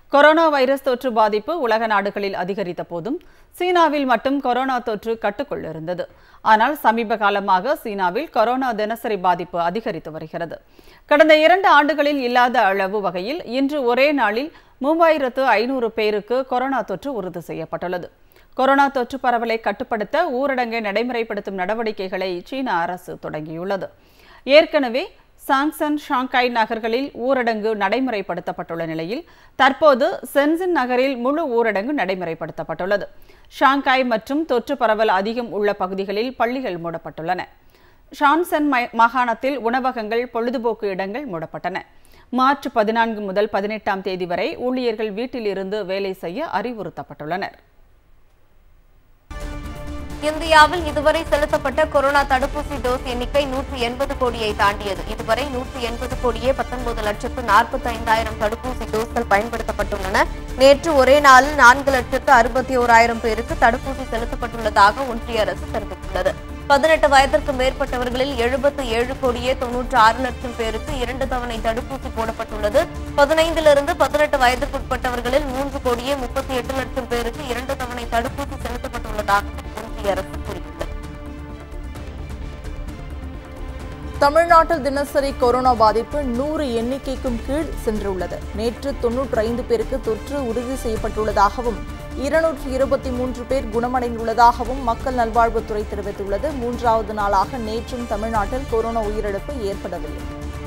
Corona virus தொற்று பாதிப்பு உலக நாடுகளில் அதிகரித்த போதும் சீனாவில் மட்டும் கொரோனா தொற்று கட்டுக்குள் இருந்தது. ஆனால் சமீப காலமாக சீனாவில் கொரோனா தினசரி பாதிப்பு அதிகரித்து வருகிறது. கடந்த 2 ஆண்டுகளில் இல்லாத அளவு வகையில் இன்று ஒரே நாளில் 3500 பேருக்கு கொரோனா தொற்று உறுதி செய்யப்பட்டுள்ளது. கொரோனா தொற்று பரவலை கட்டுப்படுத்த ஊரடங்கை நடைமுறைப்படுத்தும் நடவடிக்கைகளை சீன அரசு தொடங்கியுள்ளது. ஏற்கனவே சாங்சன், ஷாங்காய் நகர்களில் ஊரடங்கு நடைமுறைப்படுத்தப்பட்டுள்ள நிலையில் தற்போது சென்சின் நகரில் முழு ஊரடங்கு நடைமுறைப்படுத்தப்பட்டுள்ளது. ஷாங்காய் மற்றும் தொற்று பரவல் அதிகம் உள்ள பகுதிகளில் பள்ளிகள் மூடப்பட்டுள்ளன. ஷான்சன் மாகாணத்தில் உணவகங்கள், பொழுதுபோக்கு இடங்கள் மூடப்பட்டன. மார்ச் 14 முதல் 18ஆம் தேதி வரை ஊழியர்கள் வீட்டில் இருந்து வேலை செய்ய அறிவுறுத்தப்பட்டுள்ளனர். இந்தியாவில் இதுவரை செலுத்தப்பட்ட கொரோனா தடுப்பூசி டோஸ் எண்ணிக்கை 180 கோடியை தாண்டியது. இதுவரை 180 கோடியே 19,45,000 தடுப்பூசி டோஸ்கள் பயன்படுத்தப்பட்டுள்ளன. நேற்று ஒரே நாளில் 4,61,000 பேருக்கு தடுப்பூசி செலுத்தப்பட்டுள்ளதாக ஒன்றிய அரசு தெரிவித்துள்ளது. 18 வயதிற்கு மேற்பட்டவர்களில் 77 கோடியே 96 லட்சம் பேருக்கு 2 தவணை தடுப்பூசி போடப்பட்டுள்ளது. 15லிருந்து 18 வயதிற்குட்பட்டவர்களில் 3 கோடியே 38 லட்சம் பேருக்கு 2 தவணை தடுப்பூசி செலுத்தப்பட்டுள்ளதாக ஒன்றிய அரசு கூறியுள்ளது. தமிழ்நாட்டில் தினசரி கொரோனா பாதிப்பு 100 எண்ணிக்கைக்கும் கீழ் சென்றுள்ளது. நேற்று 95 பேருக்கு தொற்று உறுதி செய்யப்பட்டுள்ளதாகவும் 223 பேர் குணமடைந்துள்ளதாகவும் மக்கள் நல்வாழ்வுத்துறை தெரிவித்துள்ளது. 3வது நாளாக நேற்றும் தமிழ்நாட்டில் கொரோனா உயிரிழப்பு ஏற்படவில்லை.